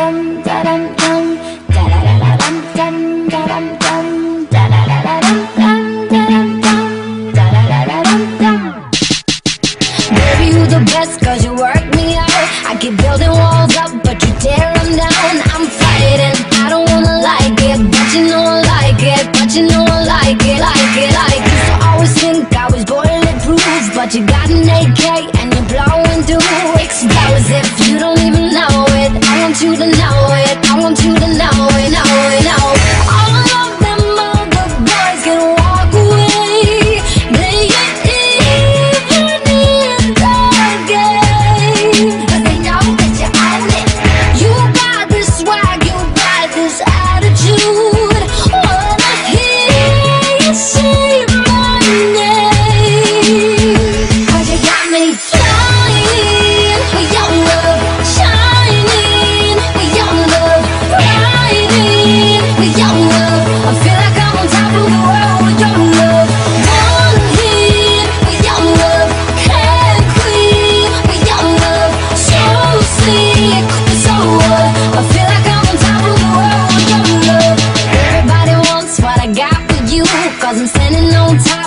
Cause you work me out. I keep building walls up, but you tear them down. I'm fighting, I don't wanna like it, but you know I like it, but you know I like it, like it, like it. Used to always think I was bulletproof, but you got an AK and you're blowing through explosive. You don't even know it, I want you to know it, I want you to know it, know it, know it. All of them other boys can walk away. They ain't even in the game, 'cause they know that you own it. You got this swag, you got this attitude. Wanna hear you say my name, 'cause you got me flying with your love, shining with your love, riding with your love. I feel like I'm on top of the world with your love. One hit with your love, head queen with your love. So slick, so what? I feel like I'm on top of the world with your love. Everybody wants what I got with you, 'cause I'm standing on top